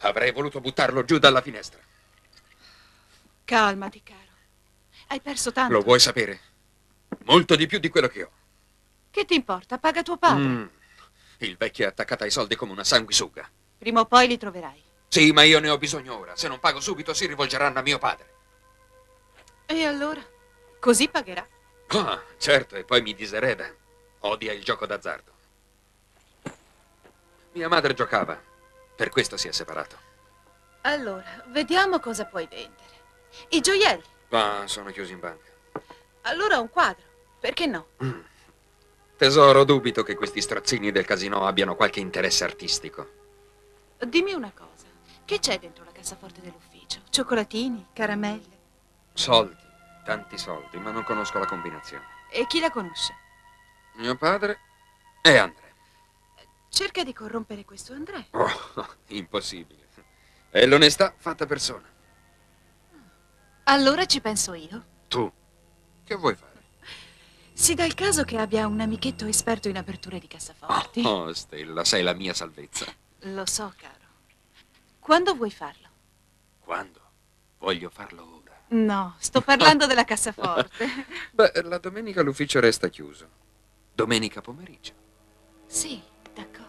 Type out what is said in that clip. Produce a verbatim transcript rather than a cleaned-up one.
Avrei voluto buttarlo giù dalla finestra. Calmati, caro. Hai perso tanto. Lo vuoi sapere? Molto di più di quello che ho. Che ti importa? Paga tuo padre. Mm. Il vecchio è attaccato ai soldi come una sanguisuga. Prima o poi li troverai. Sì, ma io ne ho bisogno ora. Se non pago subito si rivolgeranno a mio padre. E allora? Così pagherà. Ah, certo, e poi mi disereda. Odia il gioco d'azzardo. Mia madre giocava. Per questo si è separato. Allora, vediamo cosa puoi vendere. I gioielli. Ah, sono chiusi in banca. Allora un quadro. Perché no? Mm. Tesoro, dubito che questi strozzini del casino abbiano qualche interesse artistico. Dimmi una cosa. Che c'è dentro la cassaforte dell'ufficio? Cioccolatini? Caramelle? Soldi, tanti soldi, ma non conosco la combinazione. E chi la conosce? Mio padre e Andrea. Cerca di corrompere questo Andrea. Oh, impossibile. È l'onestà fatta persona. Allora ci penso io. Tu, che vuoi fare? Si dà il caso che abbia un amichetto esperto in aperture di cassaforti. Oh, Stella, sei la mia salvezza. Lo so, caro. Quando vuoi farlo? Quando? Voglio farlo ora. No, sto parlando della cassaforte. Beh, la domenica l'ufficio resta chiuso. Domenica pomeriggio. Sì, d'accordo.